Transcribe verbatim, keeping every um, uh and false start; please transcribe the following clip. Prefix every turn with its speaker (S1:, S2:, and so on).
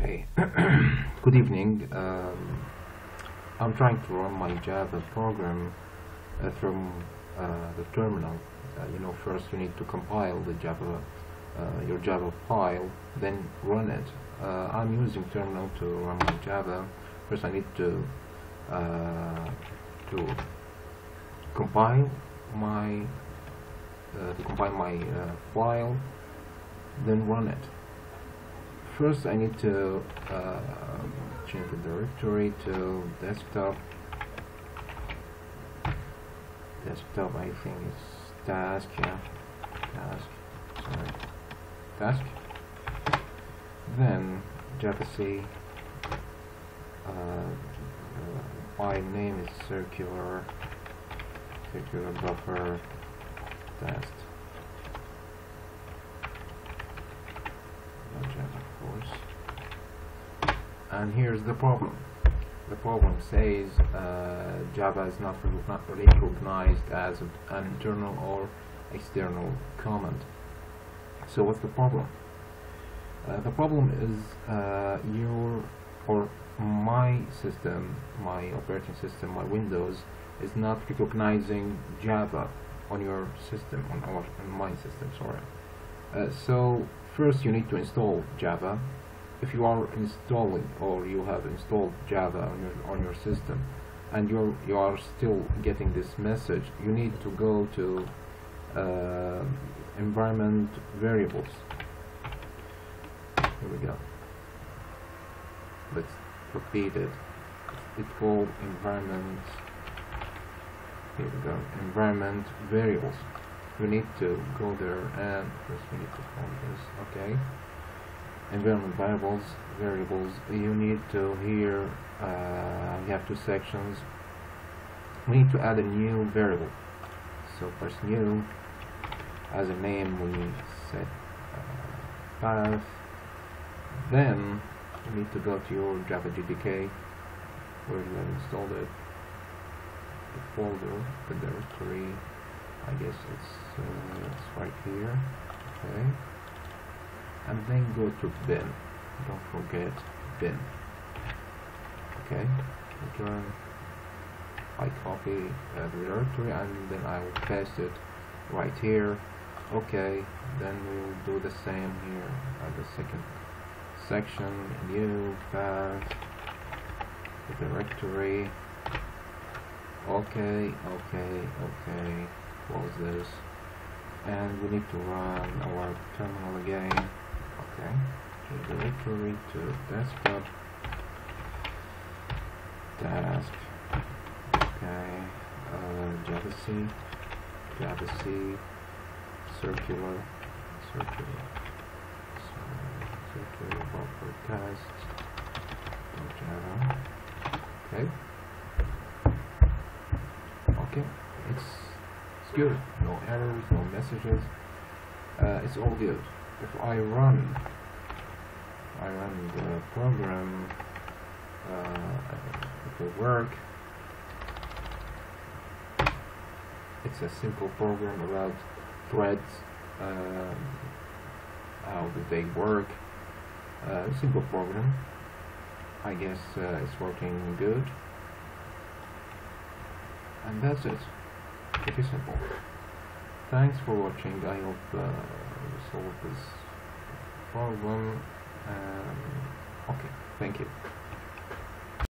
S1: Okay. Good evening. Um, I'm trying to run my Java program uh, from uh, the terminal. Uh, you know, first you need to compile the Java, uh, your Java file, then run it. Uh, I'm using terminal to run my Java. First, I need to uh, to compile my uh, to compile my uh, file, then run it. First, I need to uh, change the directory to desktop. Desktop, I think it's task, yeah, task, sorry, task. Then javac, uh, uh, file name is circular, circular buffer test. Java, of course. And here's the problem. The problem says uh, Java is not, not recognized as an internal or external command. So what's the problem? Uh, the problem is uh, your or my system, my operating system, my Windows is not recognizing Java on your system, on our, on my system. Sorry. Uh, so first you need to install Java. If you are installing or you have installed Java on your on your system and you you are still getting this message, you need to go to uh, environment variables. Here we go. Let's repeat it. It's called environment. Here we go. Environment variables. We need to go there and first we need to find this. Okay. Environment variables. Variables. You need to here. Uh, you have two sections. We need to add a new variable. So first new. As a name, we set uh, path. Then you need to go to your Java J D K where you have installed it. The folder, the directory. I guess it's, uh, it's right here. Okay. And then go to bin. Don't forget bin. Okay. Return. I copy uh, the directory and then I will paste it right here. Okay. Then we will do the same here at the second section. New path. The directory. Okay. Okay. Okay. Close this, and we need to run our terminal again. Okay, to directory to desktop, task. Okay, uh, javac, javac, circular, circular, sorry, circular buffer test. Java. Okay. Okay, it's good, no errors, no messages, uh, it's all good. If I run I run the program, uh, it will work. It's a simple program about threads, um, how do they work, uh, simple program. I guess uh, it's working good, and that's it. Pretty simple. Thanks for watching. I hope uh, you solved this problem. Um, okay, thank you.